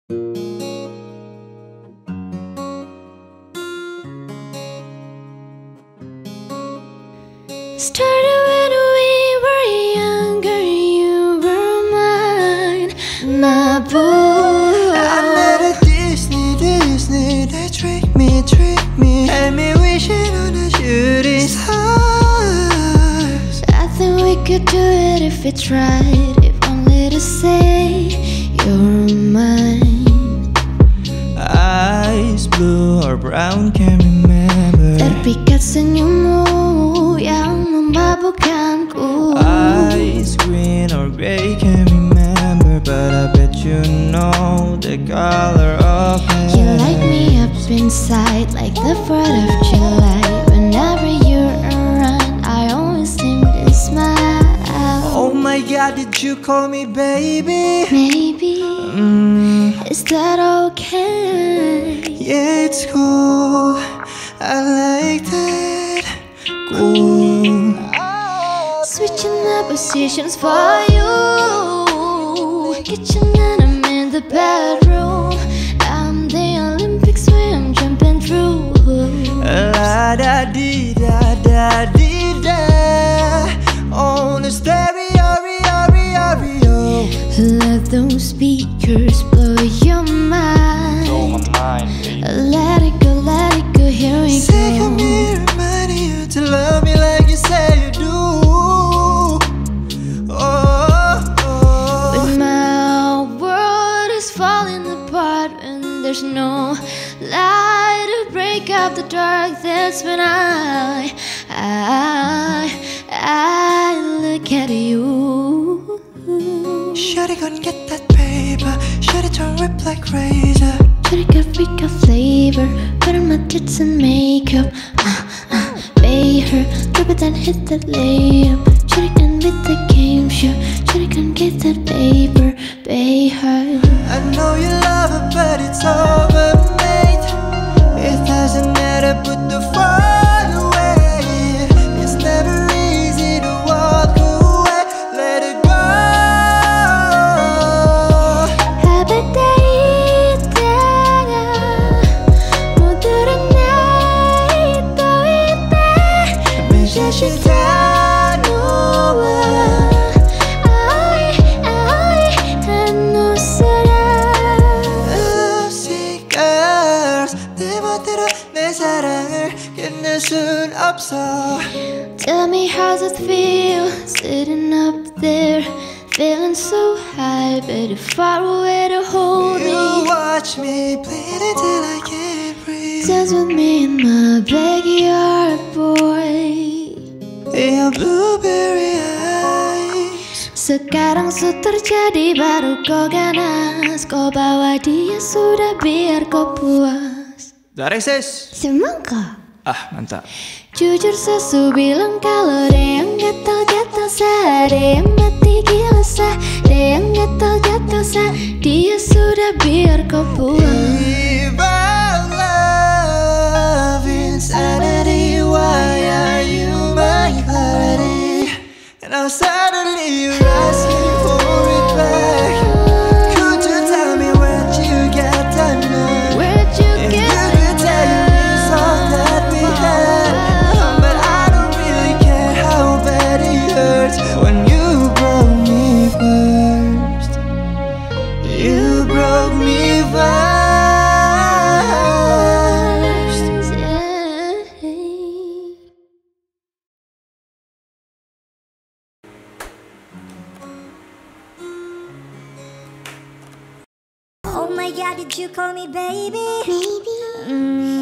Started when we were younger, you were mine, my boy. I met a Disney, they trick me, had me wishing on a shooting stars. I think we could do it if we tried, if only to say you're mine. Eyes blue or brown, can't remember. Terpikat senyummu yang memabukkanku. Eyes green or gray, can't remember, but I bet you know the color of heaven. You light me up inside like the 4th of July. Whenever you're around, I always seem to smile. Oh my God, did you call me baby? Maybe, is that okay? Yeah, it's cool, I like that. Cool. Switching up positions for you. Kitchen and I'm in the bedroom. I'm the Olympics where I'm jumping through. La da dee da da dee da. On the stereo, rio. Let those speakers blow your mind. Blow my mind, baby. Let it go, here we Sick of go. me reminding you to love me like you say you do. But my world is falling apart and there's no light to break up the dark. That's when I look at you. Shawty gon' get that paper. Shawty turn rip like razor. Shawty got freak of flavor. Put on my tits and makeup. Pay her, drop it and hit that layup. Shawty can beat the game show. Shawty can get that paper. Pay her. I know you love her, but it's over, mate. It doesn't matter, put the phone away. It's never easy to walk away. Let it go. 하바다이다가 모두를 날 떠있다. Mission 다 놓아. 아오이 한눈사람. Lucy girls, 내 멋대로 내 사랑을 끝낼 순 없어. Tell me how's it feel sitting up there, feeling so high, but you're far away to hold You me. watch me bleed until I can't breathe. Dance with me in my backyard, boy. Your blueberry eyes. Sekarang su terjadi baru kau ganas. Kau bawa dia sudah biar kau puas. Dari sis. Semangka. Ah, mantap. Jujur sesu bilang kalau ada yang gatal-gatal sah, ada yang mati gila sah, ada yang gatal-gatal sah. Dia sudah biar kau puas. If I love insanity, why are you my clarity? And now suddenly you're asking for it back. Could you tell me where'd you get that night? Where'd you If get you could tell you miss all that we had. But I don't really care how bad it hurts when you broke me first. You broke me first. Oh my God, did you call me baby? Maybe.